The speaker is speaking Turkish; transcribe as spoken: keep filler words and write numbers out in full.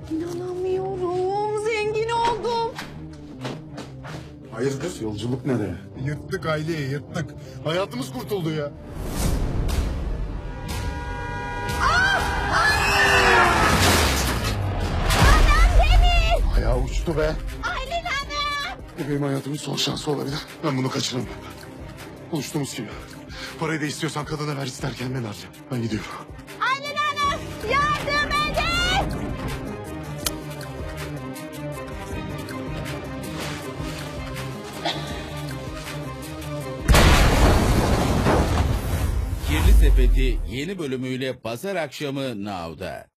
İnanamıyorum. Zengin oldum. Hayırdır? Yolculuk nereye? Yırttık aileyi yırttık. Hayatımız kurtuldu ya. Anam Demir. Ayağı uçtu be. Aylin Hanım. Bu benim hayatımın son şansı olabilir. Ben bunu kaçıramam. Konuştuğumuz gibi. Parayı da istiyorsan kadına ver, isterken ben harca. Ben gidiyorum. Aylin Hanım. Yardım edin. Kirli Sepeti yeni bölümüyle pazar akşamı Now'da.